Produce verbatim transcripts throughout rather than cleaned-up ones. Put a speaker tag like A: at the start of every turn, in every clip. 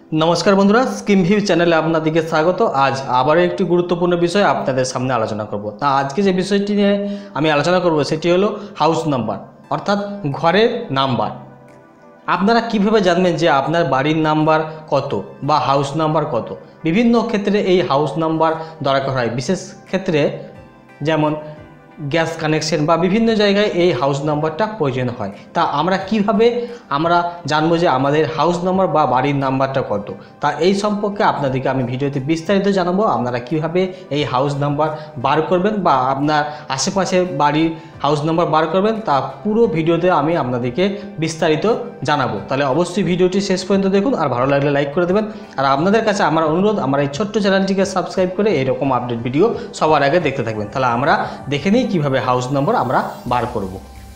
A: नमस्कार बंधुरा scheme view চ্যানেলে আপনাদেরকে স্বাগত। आज আবারও একটি গুরুত্বপূর্ণ বিষয় আপনাদের সামনে আলোচনা করব। তা আজকে যে বিষয়টি নিয়ে আমি আলোচনা করব সেটি হলো হাউস নাম্বার অর্থাৎ ঘরের নাম্বার। আপনারা কিভাবে জানবেন যে আপনার বাড়ির নাম্বার কত বা হাউস নাম্বার কত? বিভিন্ন ক্ষেত্রে এই হাউস নাম্বার দরকার হয়, বিশেষ ক্ষেত্রে যেমন গ্যাস কানেকশন বা বিভিন্ন জায়গায় এই হাউস নাম্বারটা প্রয়োজন হয়। তা আমরা কিভাবে আমরা জানবো যে আমাদের হাউস নাম্বার বা বাড়ির নাম্বারটা কত? তা এই সম্পর্কে আপনাদেরকে আমি ভিডিওতে বিস্তারিত জানাবো। আপনারা কিভাবে এই হাউস নাম্বার বার করবেন বা আপনার আশেপাশে বাড়ির হাউস নাম্বার বার করবেন তা পুরো ভিডিওতে আমি আপনাদেরকে বিস্তারিত জানাবো। তাহলে অবশ্যই ভিডিওটি শেষ পর্যন্ত দেখুন, আর ভালো লাগলে লাইক করে দেবেন। আর আপনাদের কাছে আমার অনুরোধ, আমার এই ছোট্ট চ্যানেলটিকে সাবস্ক্রাইব করে এরকম আপডেট ভিডিও সবার আগে দেখতে থাকবেন। তাহলে আমরা দেখে নিই কীভাবে হাউস নম্বর আমরা বার করব।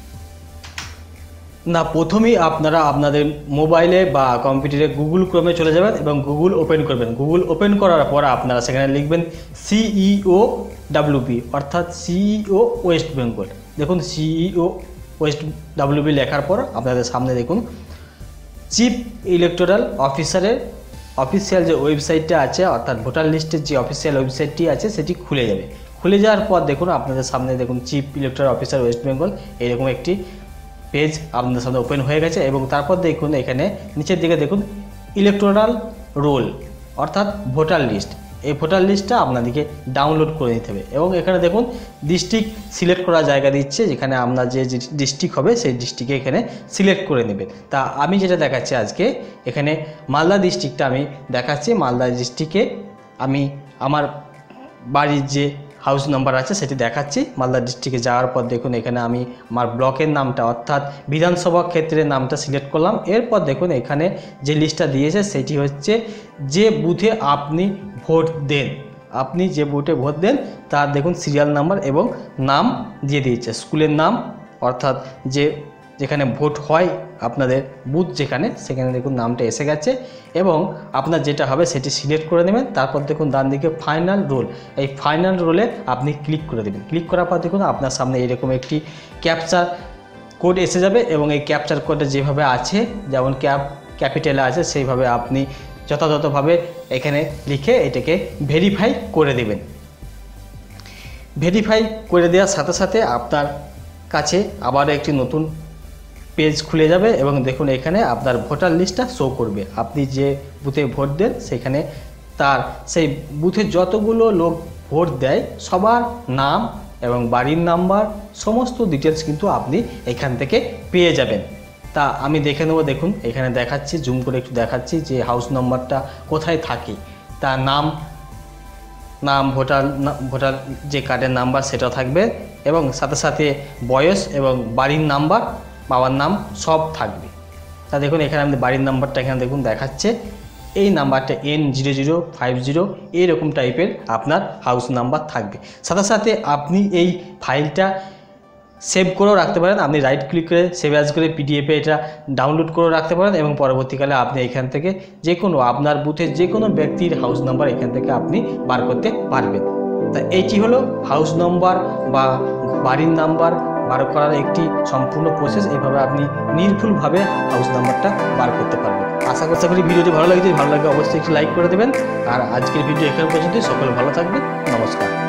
A: না, প্রথমেই আপনারা আপনাদের মোবাইলে বা কম্পিউটারে গুগল ক্রোমে চলে যাবেন এবং গুগল ওপেন করবেন। গুগল ওপেন করার পর আপনারা সেখানে লিখবেন সিইও ডাব্লিউবি অর্থাৎ সিইও ওয়েস্ট বেঙ্গল। দেখুন সিইও ওয়েস্ট ডাব্লিউবি লেখার পর আপনাদের সামনে দেখুন চিফ ইলেকটোরাল অফিসারের অফিসিয়াল যে ওয়েবসাইটটা আছে অর্থাৎ ভোটার লিস্টের যে অফিসিয়াল ওয়েবসাইটটি আছে সেটি খুলে যাবে। খুলে যাওয়ার পর দেখুন আপনাদের সামনে দেখুন chief electoral officer west Bengal এরকম একটি পেজ আপনাদের সামনে ওপেন হয়ে গেছে। এবং তারপর দেখুন এখানে নিচের দিকে দেখুন ইলেকটোরাল রোল অর্থাৎ ভোটার লিস্ট। এই ভোটার লিস্টটা আপনাদেরকে ডাউনলোড করে নিতে হবে। এবং এখানে দেখুন ডিস্ট্রিক্ট সিলেক্ট করার জায়গা দিচ্ছে, যেখানে আপনার যে ডিস্ট্রিক্ট হবে সেই ডিস্ট্রিক্টে এখানে সিলেক্ট করে নেবেন। তা আমি যেটা দেখাচ্ছি আজকে এখানে মালদা ডিস্ট্রিক্টটা আমি দেখাচ্ছি। মালদা ডিস্ট্রিক্টে আমি আমার বাড়ির যে হাউস নাম্বার আছে সেটি দেখাচ্ছি। মালদা ডিস্ট্রিক্টে যাওয়ার পর দেখুন এখানে আমি আমার ব্লকের নামটা অর্থাৎ বিধানসভা ক্ষেত্রের নামটা সিলেক্ট করলাম। এরপর দেখুন এখানে যে লিস্টটা দিয়েছে সেটি হচ্ছে যে বুথে আপনি ভোট দেন, আপনি যে বুথে ভোট দেন তার দেখুন সিরিয়াল নাম্বার এবং নাম দিয়ে দিয়েছে, স্কুলের নাম অর্থাৎ যে যেখানে ভোট হয় আপনাদের বুথ যেখানে, সেখানে দেখুন নামটা এসে গেছে। এবং আপনার যেটা হবে সেটি সিলেক্ট করে নেবেন। তারপর দেখুন ডান দিকে ফাইনাল রোল, এই ফাইনাল রোলে আপনি ক্লিক করে দেবেন। ক্লিক করার পর দেখুন আপনার সামনে এরকম একটি ক্যাপচার কোড এসে যাবে এবং এই ক্যাপচার কোডটা যেভাবে আছে যেমন ক্যাপ ক্যাপিটালে আছে সেইভাবে আপনি যথাযথভাবে এখানে লিখে এটাকে ভেরিফাই করে দেবেন। ভেরিফাই করে দেওয়ার সাথে সাথে আপনার কাছে আবার একটি নতুন পেজ খুলে যাবে এবং দেখুন এখানে আপনার ভোটার লিস্টটা শো করবে। আপনি যে বুথে ভোট দেন সেখানে তার সেই বুথে যতগুলো লোক ভোট দেয় সবার নাম এবং বাড়ির নাম্বার সমস্ত ডিটেলস কিন্তু আপনি এখান থেকে পেয়ে যাবেন। তা আমি দেখে নেব, দেখুন এখানে দেখাচ্ছি, জুম করে একটু দেখাচ্ছি যে হাউস নাম্বারটা কোথায় থাকে। তার নাম নাম ভোটার ভোটার যে কার্ডের নাম্বার সেটা থাকবে এবং সাথে সাথে বয়স এবং বাড়ির নাম্বার বাবার নাম সব থাকবে। তা দেখুন এখানে আপনি বাড়ির নাম্বারটা এখানে দেখুন দেখাচ্ছে, এই নাম্বারটা N zero zero five zero এইরকম টাইপের আপনার হাউস নাম্বার থাকবে। সাথে সাথে আপনি এই ফাইলটা সেভ করেও রাখতে পারেন। আপনি রাইট ক্লিক করে সেভ অ্যাজ করে পিডিএফে এটা ডাউনলোড করেও রাখতে পারেন এবং পরবর্তীকালে আপনি এখান থেকে যে কোনো আপনার বুথের যে কোনো ব্যক্তির হাউস নাম্বার এখান থেকে আপনি বার করতে পারবেন। তা এইটি হলো হাউস নাম্বার বা বাড়ির নাম্বার বার করার একটি সম্পূর্ণ প্রসেস। এইভাবে আপনি নির্ভুলভাবে হাউস নাম্বারটা বার করতে পারবেন। আশা করতে করি ভিডিওটি ভালো লাগে। ভালো লাগে অবশ্যই একটি লাইক করে দেবেন। আর আজকের ভিডিও এখানে পর্যন্ত। সকলে ভালো থাকবেন। নমস্কার।